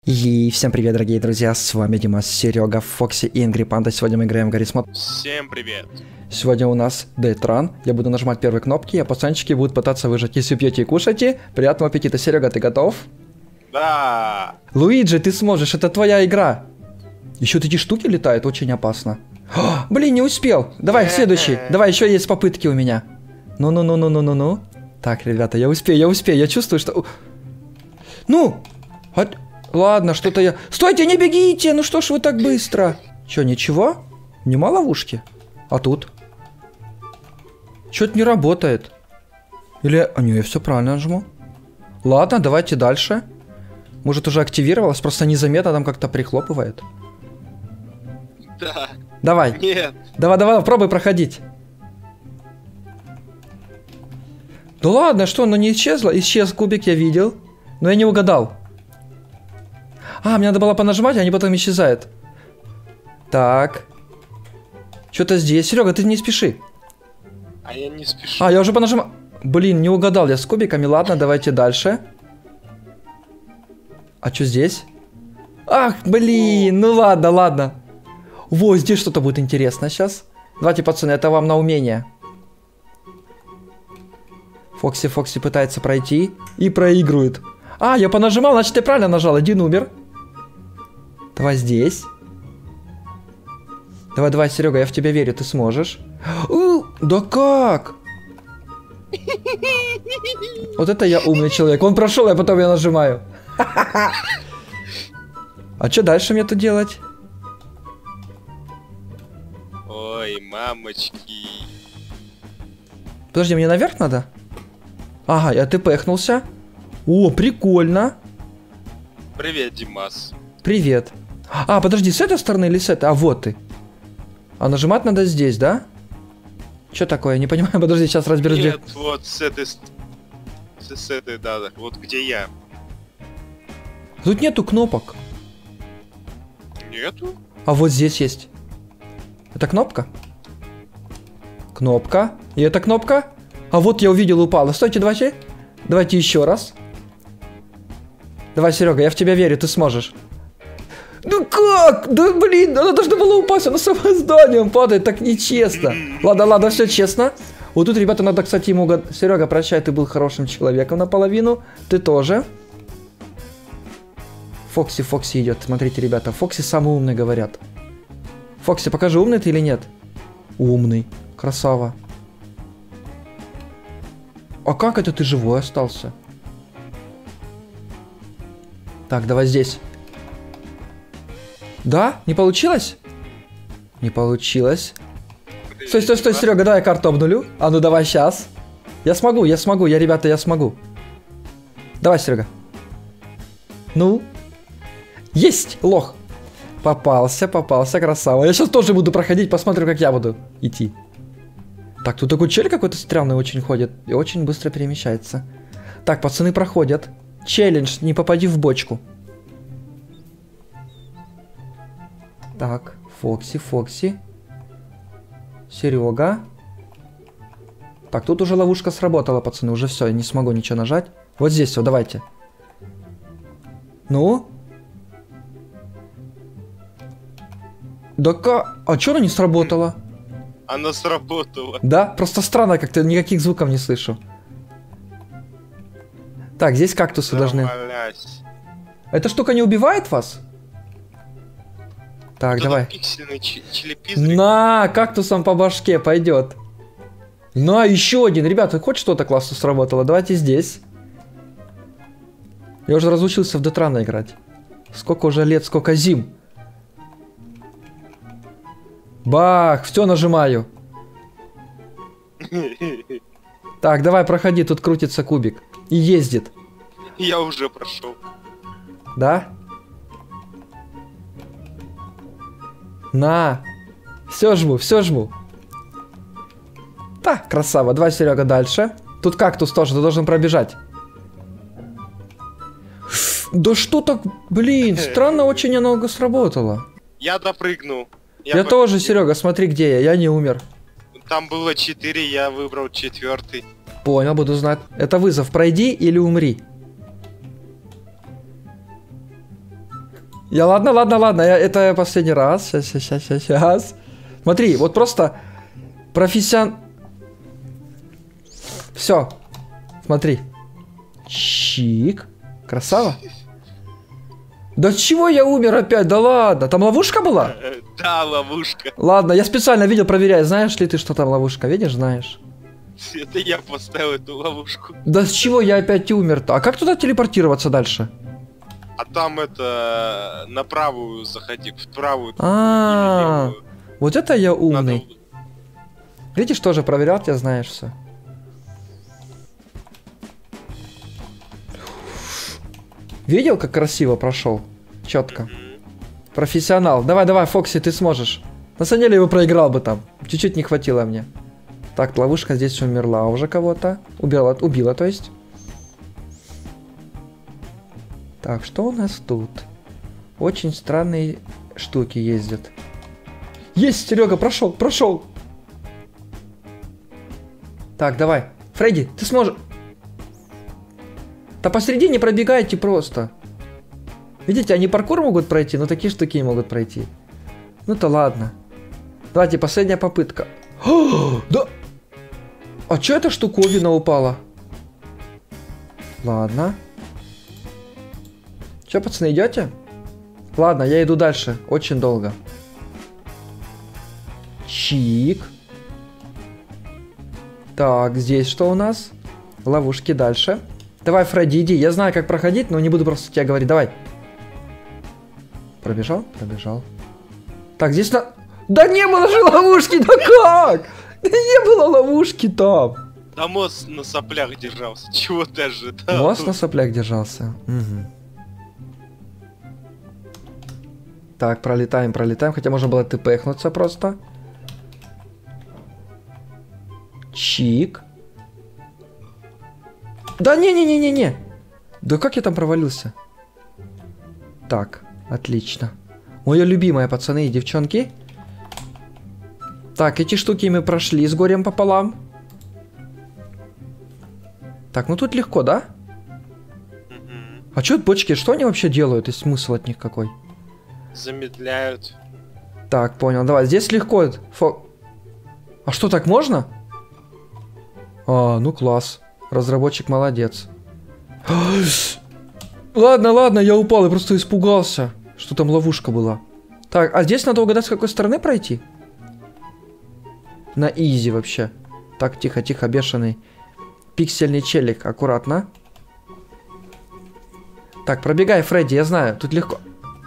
И всем привет, дорогие друзья, с вами Димас, Серега, Фокси и Ингри Панда. Сегодня мы играем в Гаррис Мод. Всем привет. Сегодня у нас Дейтран. Я буду нажимать первые кнопки, а пацанчики будут пытаться выжать. Если пьете и кушаете, приятного аппетита. Серега, ты готов? Да. Луиджи, ты сможешь, это твоя игра. Еще эти штуки летают, очень опасно. О, блин, не успел. Давай, следующий. Давай, еще есть попытки у меня. Ну. Так, ребята, я успею. Я чувствую, что... Ну! Ладно, что-то я... Стойте, не бегите! Ну что ж вы так быстро? Че, ничего? Нема ловушки? А тут? Что-то не работает. Или... А, не, я все правильно жму. Ладно, давайте дальше. Может, уже активировалось? Просто незаметно там как-то прихлопывает. Да. Давай. Нет. Давай, пробуй проходить. Да ладно, что, оно не исчезло? Исчез кубик, я видел. Но я не угадал. А, мне надо было понажимать, а они потом исчезают. Так. Что-то здесь. Серега, ты не спеши. А я не спешу. А, я уже понажимал. Блин, не угадал я с кубиками. Ладно, давайте дальше. А что здесь? Ах, блин, ну ладно. Во, здесь что-то будет интересно сейчас. Давайте, пацаны, это вам на умение. Фокси пытается пройти и проигрывает. А, я понажимал, значит, я правильно нажал. Один умер. Давай здесь. Давай, Серега, я в тебя верю, ты сможешь. Да как? Вот это я умный человек. Он прошел, а потом я нажимаю. А что дальше мне тут делать? Ой, мамочки. Подожди, мне наверх надо? Ага, я тпхнулся. О, прикольно. Привет, Димас. Привет. А, подожди, с этой стороны или с этой? А, вот ты. А нажимать надо здесь, да? Что такое? Не понимаю, подожди, сейчас разберусь. Нет, вот с этой... С этой, да, вот где я. Тут нету кнопок. Нету? А вот здесь есть. Это кнопка? Кнопка. И это кнопка? А вот я увидел, упала. Стойте, давайте еще раз. Давай, Серега, я в тебя верю, ты сможешь. Ну как? Да блин, она должна была упасть, она с опозданием падает, так нечестно. Ладно, все честно. Вот тут, ребята, надо, кстати, ему... Серега, прощай, ты был хорошим человеком наполовину. Ты тоже. Фокси идет. Смотрите, ребята, Фокси самый умный, говорят. Фокси, покажи, умный ты или нет? Умный. Красава. А как это ты живой остался? Так, давай здесь. Да? Не получилось? Не получилось. Стой, Серега, давай я карту обнулю. А ну давай сейчас. Я смогу, ребята, я смогу. Давай, Серега. Ну. Есть, лох. Попался, красава. Я сейчас тоже буду проходить, посмотрю, как я буду идти. Так, тут такой чель какой-то странный очень ходит. И очень быстро перемещается. Так, пацаны проходят. Челлендж, не попади в бочку. Так, Фокси. Серега. Так, тут уже ловушка сработала, пацаны. Уже все, я не смогу ничего нажать. Вот здесь все, давайте. Ну? Да как? А чё она не сработала? Она сработала. Да? Просто странно, как-то никаких звуков не слышу. Так, здесь кактусы должны... Эта штука не убивает вас? Так, давай. Пиксельный челепизрик. На, кактусом по башке пойдет. На, еще один. Ребята, хоть что-то классно сработало. Давайте здесь. Я уже разучился в Дейтрана играть. Сколько уже лет, сколько зим. Бах, все нажимаю. Так, давай, проходи, тут крутится кубик. И ездит. Я уже прошел. Да? На. Все жму. Так, красава. Давай, Серега, дальше. Тут кактус тоже, ты должен пробежать. Да что так, блин, странно очень оно сработало. Я допрыгнул. Я тоже, Серега, смотри, где я не умер. Там было 4, я выбрал 4. Понял, буду знать. Это вызов, пройди или умри. Ладно, это последний раз. Сейчас. Смотри, вот просто Все. Смотри. Чик. Красава. Да чего я умер опять? Да ладно. Там ловушка была? Да, ловушка. Ладно, я специально видео проверяю. Знаешь ли ты, что там ловушка? Видишь, знаешь? Это я поставил эту ловушку. Да с чего я опять умер-то? А как туда телепортироваться дальше? А там это... На правую заходи, в правую. А, вот это я Надо- умный. Видишь, тоже проверял, ты знаешь все. Видел, как красиво прошел? Четко. Профессионал. Давай, Фокси, ты сможешь. На самом деле его проиграл бы там. Чуть-чуть не хватило мне. Так, ловушка здесь умерла уже кого-то. Убила, то есть. Так, что у нас тут? Очень странные штуки ездят. Есть, Серега, прошел. Так, давай. Фредди, ты сможешь. Да посередине пробегайте просто. Видите, они паркур могут пройти, но такие штуки не могут пройти. Ну-то ладно. Давайте, последняя попытка. О, да! А чё эта штуковина упала? Ладно. Чё, пацаны, идете? Ладно, я иду дальше. Очень долго. Чик. Так, здесь что у нас? Ловушки дальше. Давай, Фредди, иди. Я знаю, как проходить, но не буду просто тебе говорить. Давай. Пробежал? Пробежал. Так, здесь на... Да не было же ловушки, да как? Да не было ловушки там. Да мост на соплях держался. Чего ты ожидал? Мост на соплях держался. Угу. Так, пролетаем. Хотя можно было тпхнуться просто. Чик. Да не. Да как я там провалился? Так, отлично. Моя любимая, пацаны и девчонки. Так, эти штуки мы прошли с горем пополам. Так, ну тут легко, да? А что это бочки? Что они вообще делают? И смысл от них какой? Замедляют. Так, понял. Давай, здесь легко. А что, так можно? А, ну класс. Разработчик молодец. Ладно, я упал, я просто испугался, что там ловушка была. Так, а здесь надо угадать, с какой стороны пройти? На изи вообще. Так, тихо, бешеный. Пиксельный челик, аккуратно. Так, пробегай, Фредди, я знаю, тут легко.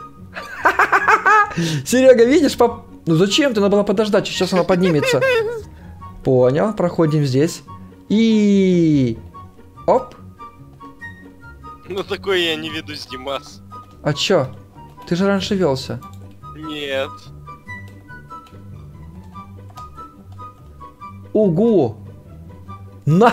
Серега, видишь, ну зачем ты? Надо было подождать, сейчас она поднимется. Понял, проходим здесь. И... Оп. Ну такой я не ведусь, Димас. А чё? Ты же раньше велся. Нет. Ого! На!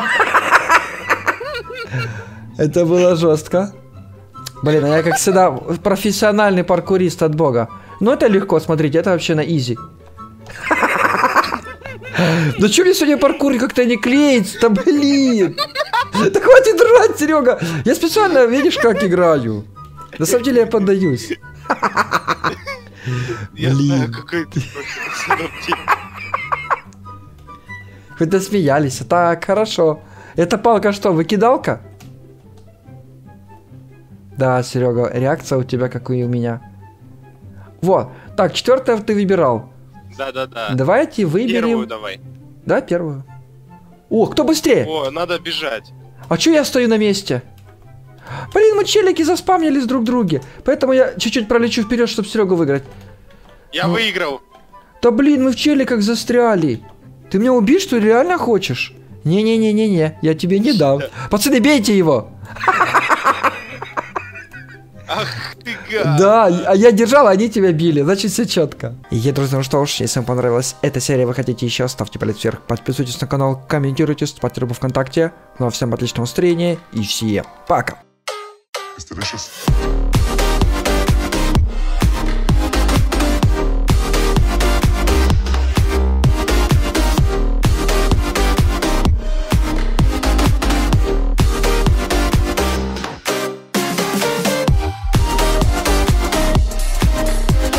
Это было жестко. Блин, а я как всегда профессиональный паркурист от бога. Ну это легко, смотрите, это вообще на изи. Да чё мне сегодня паркур как-то не клеится? Да блин! Да хватит ржать, Серега! Я специально, видишь, как играю. На самом деле я поддаюсь. Я знаю, какой ты на самом деле. Хоть досмеялись. Так, хорошо. Эта палка что, выкидалка? Да, Серега, реакция у тебя, как и у меня. Вот. Так, четвертое ты выбирал. Да. Давайте выберем... Первую давай. Да, первую. О, кто быстрее? О, надо бежать. А чё я стою на месте? Блин, мы челики заспамнились друг друге. Поэтому я чуть-чуть пролечу вперед, чтобы Серегу выиграть. Я выиграл. Да блин, мы в челиках застряли. Ты меня убить, что ли, реально хочешь? Не-не-не-не-не, я тебе не дам. Пацаны, бейте его. Ах ты гад. Да, а я держал, а они тебя били, значит все четко. И, друзья, ну что ж, если вам понравилась эта серия, вы хотите еще, ставьте палец вверх, подписывайтесь на канал, комментируйте, ставьте лайк ВКонтакте. Ну а всем отличного настроения и всем пока. It's delicious.